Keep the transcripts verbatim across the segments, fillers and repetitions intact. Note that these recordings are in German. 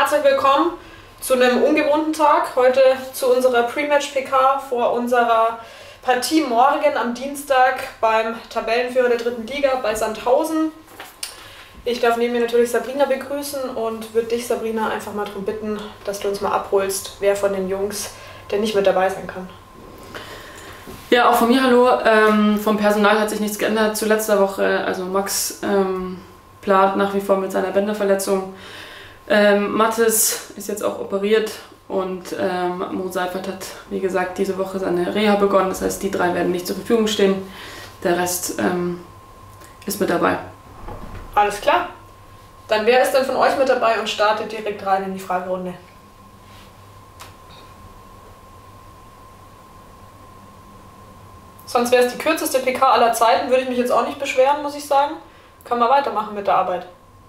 herzlich willkommen zu einem ungewohnten Tag. Heute zu unserer Pre-Match-P K vor unserer Partie morgen am Dienstag beim Tabellenführer der dritten Liga bei Sandhausen. Ich darf neben mir natürlich Sabrina begrüßen und würde dich, Sabrina, einfach mal darum bitten, dass du uns mal abholst, wer von den Jungs denn nicht mit dabei sein kann. Ja, auch von mir hallo. Ähm, vom Personal hat sich nichts geändert zu letzter Woche. Also Max ähm, plant nach wie vor mit seiner Bänderverletzung. Ähm, Mathis ist jetzt auch operiert und ähm, Mo Seifert hat, wie gesagt, diese Woche seine Reha begonnen. Das heißt, die drei werden nicht zur Verfügung stehen. Der Rest ähm, ist mit dabei. Alles klar. Dann wer ist denn von euch mit dabei und startet direkt rein in die Fragerunde? Sonst wäre es die kürzeste P K aller Zeiten, würde ich mich jetzt auch nicht beschweren, muss ich sagen. Können wir weitermachen mit der Arbeit.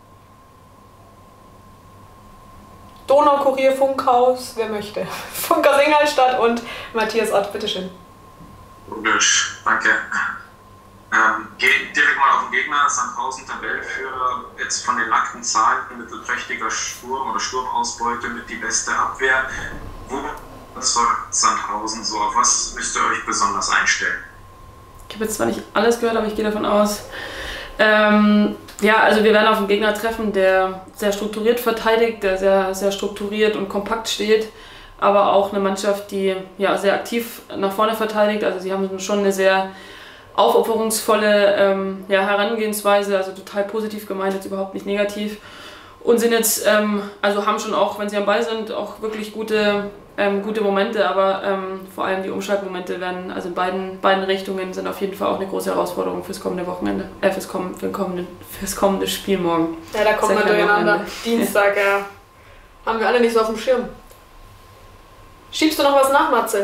Donaukurier, Funkhaus, wer möchte. Funker Singhalstadt und Matthias Ott, bitteschön. Logisch, danke. Ähm, geht direkt mal auf den Gegner, Sandhausen Tabellenführer, jetzt von den nackten Zahlen, mittelprächtiger Sturm oder Sturmausbeute mit die beste Abwehr. Wo soll Sandhausen so, auf was müsst ihr euch besonders einstellen? Ich habe jetzt zwar nicht alles gehört, aber ich gehe davon aus. Ähm, ja, also wir werden auf einen Gegner treffen, der sehr strukturiert verteidigt, der sehr, sehr strukturiert und kompakt steht, aber auch eine Mannschaft, die ja, sehr aktiv nach vorne verteidigt. Also sie haben schon eine sehr aufopferungsvolle ähm, ja, Herangehensweise, also total positiv gemeint, jetzt überhaupt nicht negativ. Und sind jetzt, ähm, also haben schon auch, wenn sie am Ball sind, auch wirklich gute, ähm, gute Momente, aber ähm, vor allem die Umschaltmomente werden, also in beiden, beiden Richtungen sind auf jeden Fall auch eine große Herausforderung fürs kommende Wochenende, äh, fürs, komm, für kommende, fürs kommende Spiel morgen. Ja, da kommt man durcheinander. Dienstag, ja. Haben wir alle nicht so auf dem Schirm. Schiebst du noch was nach, Matze?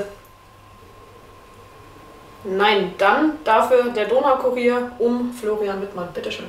Nein, dann dafür der Donaukurier um Florian Wittmann. Bitteschön.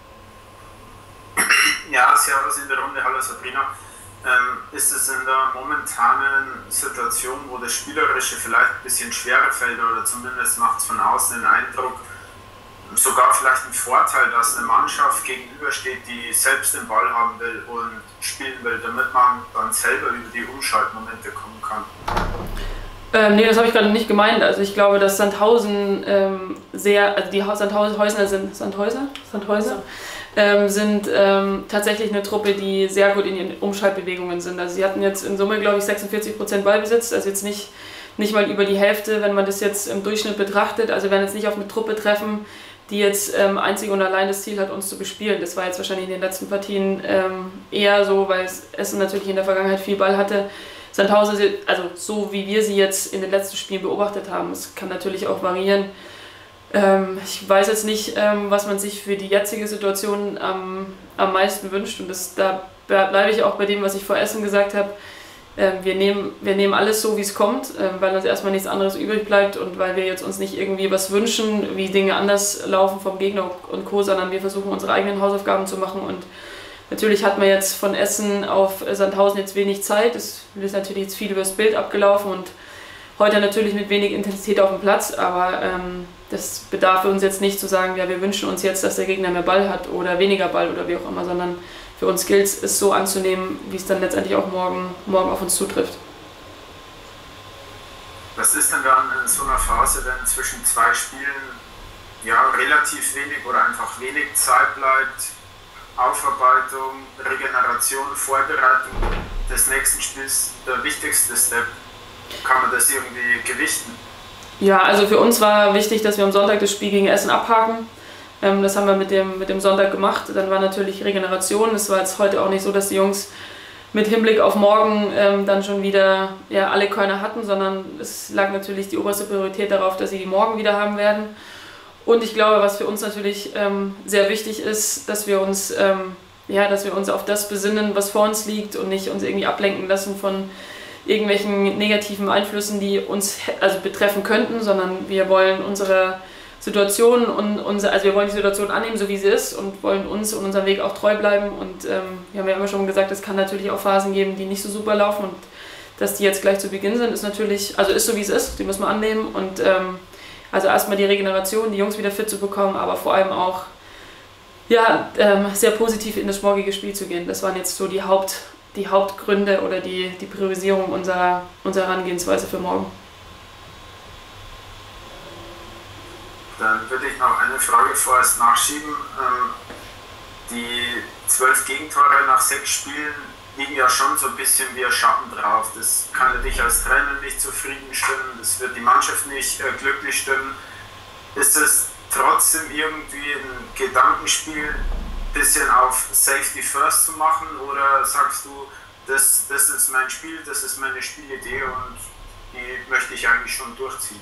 Ja, servus in der Runde, hallo Sabrina. Ähm, ist es in der momentanen Situation, wo das Spielerische vielleicht ein bisschen schwerer fällt oder zumindest macht es von außen den Eindruck, sogar vielleicht ein Vorteil, dass eine Mannschaft gegenübersteht, die selbst den Ball haben will und spielen will, damit man dann selber über die Umschaltmomente kommen kann? Ähm, nee, das habe ich gerade nicht gemeint. Also ich glaube, dass Sandhausen ähm, sehr, also die Sandhäuser sind, Sandhäuser? Sandhäuser? Ja. Ähm, sind ähm, tatsächlich eine Truppe, die sehr gut in ihren Umschaltbewegungen sind. Also sie hatten jetzt in Summe, glaube ich, sechsundvierzig Prozent Ballbesitz, also jetzt nicht, nicht mal über die Hälfte, wenn man das jetzt im Durchschnitt betrachtet. Also wir werden jetzt nicht auf eine Truppe treffen, die jetzt ähm, einzig und allein das Ziel hat, uns zu bespielen. Das war jetzt wahrscheinlich in den letzten Partien ähm, eher so, weil Essen natürlich in der Vergangenheit viel Ball hatte. Sandhausen, also so wie wir sie jetzt in den letzten Spielen beobachtet haben, es kann natürlich auch variieren. Ähm, ich weiß jetzt nicht, ähm, was man sich für die jetzige Situation am, am meisten wünscht, und das, da bleibe ich auch bei dem, was ich vor Essen gesagt habe. Ähm, wir, nehmen, wir nehmen alles so, wie es kommt, ähm, weil uns erstmal nichts anderes übrig bleibt und weil wir jetzt uns nicht irgendwie was wünschen, wie Dinge anders laufen vom Gegner und Co., sondern wir versuchen unsere eigenen Hausaufgaben zu machen. Und natürlich hat man jetzt von Essen auf Sandhausen jetzt wenig Zeit. Es ist natürlich jetzt viel übers Bild abgelaufen und heute natürlich mit wenig Intensität auf dem Platz, aber ähm, das bedarf für uns jetzt nicht zu sagen, ja, wir wünschen uns jetzt, dass der Gegner mehr Ball hat oder weniger Ball oder wie auch immer, sondern für uns gilt es, es so anzunehmen, wie es dann letztendlich auch morgen, morgen auf uns zutrifft. Was ist denn dann in so einer Phase, wenn zwischen zwei Spielen ja, relativ wenig oder einfach wenig Zeit bleibt? Aufarbeitung, Regeneration, Vorbereitung des nächsten Spiels der wichtigste Step. Kann man das irgendwie gewichten? Ja, also für uns war wichtig, dass wir am Sonntag das Spiel gegen Essen abhaken. Ähm, das haben wir mit dem, mit dem Sonntag gemacht. Dann war natürlich Regeneration. Es war jetzt heute auch nicht so, dass die Jungs mit Hinblick auf morgen ähm, dann schon wieder ja, alle Körner hatten, sondern es lag natürlich die oberste Priorität darauf, dass sie die morgen wieder haben werden. Und ich glaube, was für uns natürlich ähm, sehr wichtig ist, dass wir uns, ähm, ja, dass wir uns auf das besinnen, was vor uns liegt und nicht uns irgendwie ablenken lassen von irgendwelchen negativen Einflüssen, die uns also betreffen könnten, sondern wir wollen unsere Situation und unsere, also wir wollen die Situation annehmen, so wie sie ist, und wollen uns und unserem Weg auch treu bleiben. Und ähm, wir haben ja immer schon gesagt, es kann natürlich auch Phasen geben, die nicht so super laufen, und dass die jetzt gleich zu Beginn sind, ist natürlich, also ist so wie es ist, die müssen wir annehmen. Und ähm, also erstmal die Regeneration, die Jungs wieder fit zu bekommen, aber vor allem auch ja, ähm, sehr positiv in das morgige Spiel zu gehen. Das waren jetzt so die Haupt die Hauptgründe oder die, die Priorisierung unserer, unserer Herangehensweise für morgen. Dann würde ich noch eine Frage vorerst nachschieben. Die zwölf Gegentore nach sechs Spielen liegen ja schon so ein bisschen wie ein Schatten drauf. Das kann ja dich als Trainer nicht zufriedenstimmen, das wird die Mannschaft nicht äh, glücklich stimmen. Ist es trotzdem irgendwie ein Gedankenspiel, ein bisschen auf Safety First zu machen, oder sagst du, das, das ist mein Spiel, das ist meine Spielidee und die möchte ich eigentlich schon durchziehen?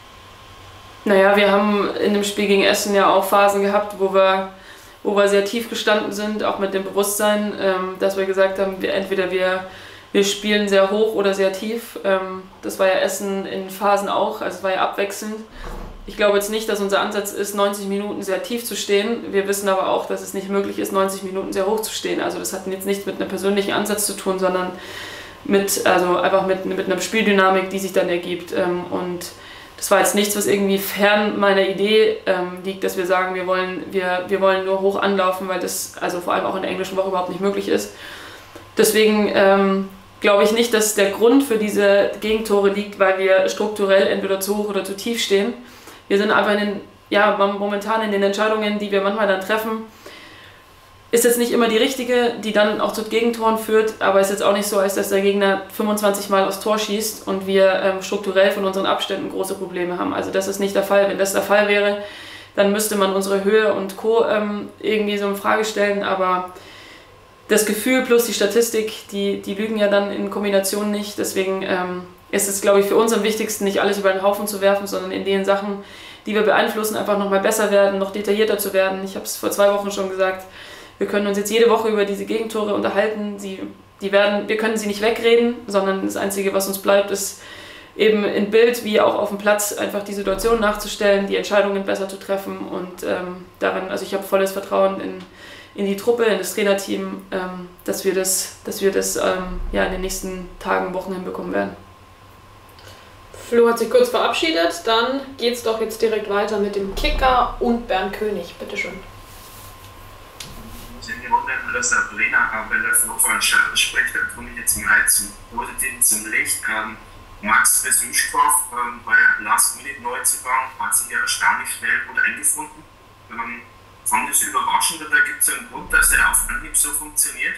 Naja, wir haben in dem Spiel gegen Essen ja auch Phasen gehabt, wo wir, wo wir sehr tief gestanden sind, auch mit dem Bewusstsein, ähm, dass wir gesagt haben, wir, entweder wir, wir spielen sehr hoch oder sehr tief. Ähm, das war ja Essen in Phasen auch, also es war ja abwechselnd. Ich glaube jetzt nicht, dass unser Ansatz ist, neunzig Minuten sehr tief zu stehen. Wir wissen aber auch, dass es nicht möglich ist, neunzig Minuten sehr hoch zu stehen. Also das hat jetzt nichts mit einem persönlichen Ansatz zu tun, sondern mit, also einfach mit, mit einer Spieldynamik, die sich dann ergibt. Und das war jetzt nichts, was irgendwie fern meiner Idee ähm, liegt, dass wir sagen, wir wollen, wir, wir wollen nur hoch anlaufen, weil das also vor allem auch in der englischen Woche überhaupt nicht möglich ist. Deswegen ähm, glaube ich nicht, dass der Grund für diese Gegentore liegt, weil wir strukturell entweder zu hoch oder zu tief stehen. Wir sind aber in den, ja, momentan in den Entscheidungen, die wir manchmal dann treffen, ist jetzt nicht immer die richtige, die dann auch zu Gegentoren führt, aber ist jetzt auch nicht so, als dass der Gegner fünfundzwanzig Mal aufs Tor schießt und wir ähm, strukturell von unseren Abständen große Probleme haben. Also das ist nicht der Fall. Wenn das der Fall wäre, dann müsste man unsere Höhe und Co. Ähm, irgendwie so in Frage stellen, aber das Gefühl plus die Statistik, die, die lügen ja dann in Kombination nicht. Deswegen ähm, ist es, glaube ich, für uns am wichtigsten, nicht alles über den Haufen zu werfen, sondern in den Sachen, die wir beeinflussen, einfach nochmal besser werden, noch detaillierter zu werden. Ich habe es vor zwei Wochen schon gesagt, wir können uns jetzt jede Woche über diese Gegentore unterhalten. Sie, die werden, wir können sie nicht wegreden, sondern das Einzige, was uns bleibt, ist eben in Bild wie auch auf dem Platz einfach die Situation nachzustellen, die Entscheidungen besser zu treffen. Und ähm, darin, also ich habe volles Vertrauen in, in die Truppe, in das Trainerteam, ähm, dass wir das, dass wir das ähm, ja, in den nächsten Tagen, Wochen hinbekommen werden. Flo hat sich kurz verabschiedet, dann geht's doch jetzt direkt weiter mit dem Kicker und Bernd König. Bitteschön. In die Runde in der Sabrina, aber wenn der Flo von Schatten spricht, dann komme ich jetzt mal zum Positiven, zum Licht. Ähm, Max Besuschkow ähm, war ja Last-Minute-Neuzugang, hat sich ja erstaunlich schnell gut eingefunden. Ähm, fand das überraschend, oder gibt es einen Grund, dass der auf Anhieb so funktioniert?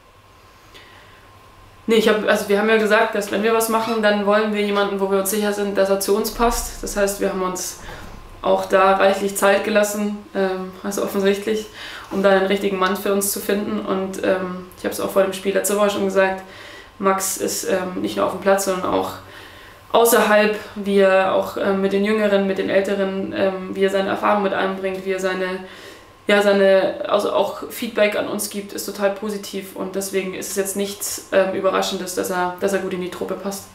Nee, ich hab, also wir haben ja gesagt, dass wenn wir was machen, dann wollen wir jemanden, wo wir uns sicher sind, dass er zu uns passt. Das heißt, wir haben uns auch da reichlich Zeit gelassen, ähm, also offensichtlich, um da den richtigen Mann für uns zu finden. Und ähm, ich habe es auch vor dem Spiel letzte Woche schon gesagt, Max ist ähm, nicht nur auf dem Platz, sondern auch außerhalb, wie er auch ähm, mit den Jüngeren, mit den Älteren, ähm, wie er seine Erfahrung mit einbringt, wie er seine, ja, seine, also auch Feedback an uns gibt, ist total positiv. Und deswegen ist es jetzt nichts ähm, Überraschendes, dass er, dass er gut in die Truppe passt.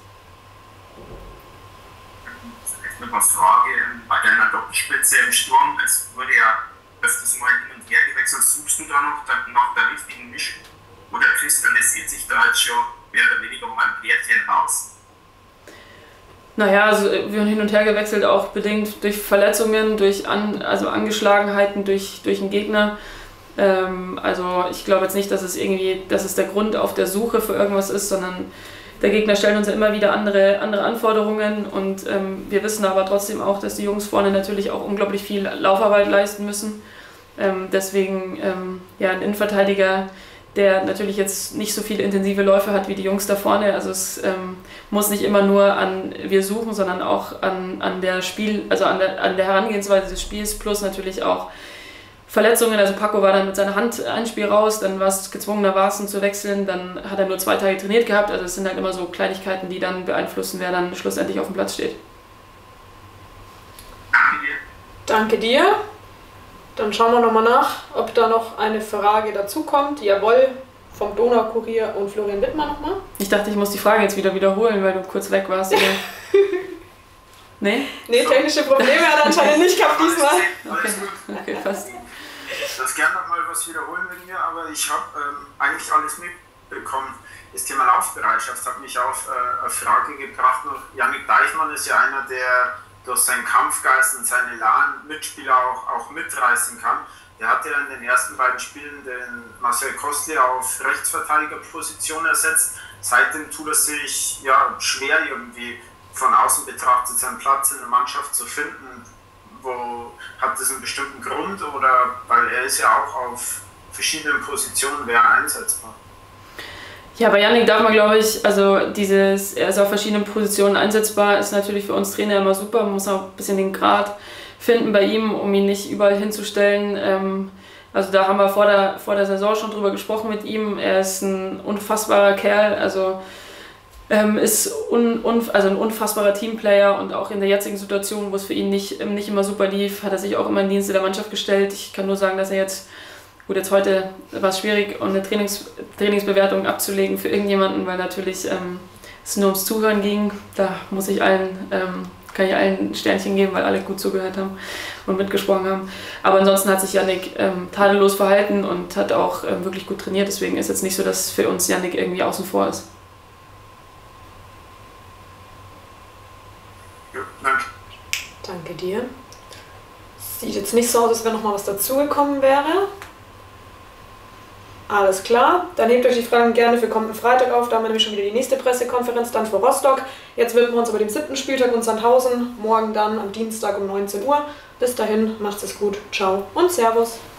Vielleicht noch eine Frage bei deiner Doppelspitze im Sturm. Es wurde ja öfters mal hin und her gewechselt. Suchst du da noch nach der richtigen Mischung? Oder kristallisiert sich da jetzt schon mehr oder weniger um ein Pärchen raus? Naja, also wir haben hin und her gewechselt, auch bedingt durch Verletzungen, durch An, also Angeschlagenheiten durch, durch den Gegner. Ähm, also ich glaube jetzt nicht, dass es irgendwie, dass es der Grund auf der Suche für irgendwas ist, sondern der Gegner stellt uns ja immer wieder andere, andere Anforderungen und ähm, wir wissen aber trotzdem auch, dass die Jungs vorne natürlich auch unglaublich viel Laufarbeit leisten müssen. Ähm, deswegen ähm, ja, ein Innenverteidiger, der natürlich jetzt nicht so viele intensive Läufe hat wie die Jungs da vorne. Also es ähm, muss nicht immer nur an wir suchen, sondern auch an, an der Spiel, also an der, an der Herangehensweise des Spiels, plus natürlich auch Verletzungen. Also Paco war dann mit seiner Hand ein Spiel raus, dann war es gezwungenermaßen zu wechseln, dann hat er nur zwei Tage trainiert gehabt. Also es sind halt immer so Kleinigkeiten, die dann beeinflussen, wer dann schlussendlich auf dem Platz steht. Danke dir. Danke dir. Dann schauen wir nochmal nach, ob da noch eine Frage dazukommt. Jawohl, vom Donaukurier und Florian Wittmer nochmal. Ich dachte, ich muss die Frage jetzt wieder wiederholen, weil du kurz weg warst. Oder? Nee? Nee, technische Probleme hat er anscheinend nicht gehabt diesmal. Okay, okay, fast. Ich darf gerne nochmal was wiederholen mit mir, aber ich habe ähm, eigentlich alles mitbekommen. Das Thema Laufbereitschaft hat mich auf äh, eine Frage gebracht. Jannik Deichmann ist ja einer, der durch seinen Kampfgeist und seinen Elan Mitspieler auch, auch mitreißen kann. Der hat ja in den ersten beiden Spielen den Marcel Kostli auf Rechtsverteidigerposition ersetzt. Seitdem tut er sich ja, schwer irgendwie von außen betrachtet, seinen Platz in der Mannschaft zu finden. Wo, hat das einen bestimmten Grund oder weil er ist ja auch auf verschiedenen Positionen wäre einsetzbar? Ja, bei Yannick darf man, glaube ich, also dieses, er ist auf verschiedenen Positionen einsetzbar, ist natürlich für uns Trainer immer super. Man muss auch ein bisschen den Grad finden bei ihm, um ihn nicht überall hinzustellen. Ähm, also da haben wir vor der, vor der Saison schon drüber gesprochen mit ihm. Er ist ein unfassbarer Kerl, also ähm, ist un, un, also ein unfassbarer Teamplayer und auch in der jetzigen Situation, wo es für ihn nicht, nicht immer super lief, hat er sich auch immer in Dienste der Mannschaft gestellt. Ich kann nur sagen, dass er jetzt Gut, jetzt heute war es schwierig, um eine Trainings, Trainingsbewertung abzulegen für irgendjemanden, weil natürlich ähm, es nur ums Zuhören ging. Da muss ich allen, ähm, kann ich allen ein Sternchen geben, weil alle gut zugehört haben und mitgesprochen haben. Aber ansonsten hat sich Yannick ähm, tadellos verhalten und hat auch ähm, wirklich gut trainiert. Deswegen ist jetzt nicht so, dass für uns Yannick irgendwie außen vor ist. Ja, danke. Danke dir. Sieht jetzt nicht so aus, als wenn noch mal was dazugekommen wäre. Alles klar, dann nehmt euch die Fragen gerne für kommenden Freitag auf, da haben wir nämlich schon wieder die nächste Pressekonferenz, dann für Rostock. Jetzt widmen wir uns aber dem siebten Spieltag und Sandhausen, morgen dann am Dienstag um neunzehn Uhr. Bis dahin, macht's es gut, ciao und servus.